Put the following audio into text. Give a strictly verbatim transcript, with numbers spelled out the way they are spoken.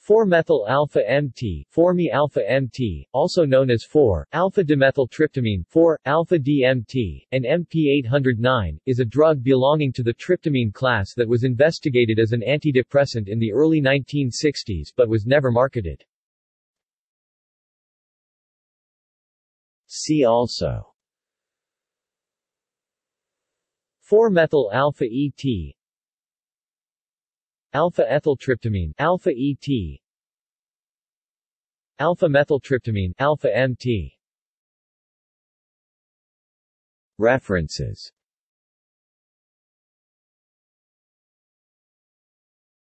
four methyl alpha M T, four me alpha M T, also known as four alpha dimethyltryptamine, four alpha D M T, and M P eight oh nine, is a drug belonging to the tryptamine class that was investigated as an antidepressant in the early nineteen sixties but was never marketed. See also four methyl alpha E T, alpha-ethyltryptamine, alpha-E T, alpha-methyltryptamine, alpha-M T. References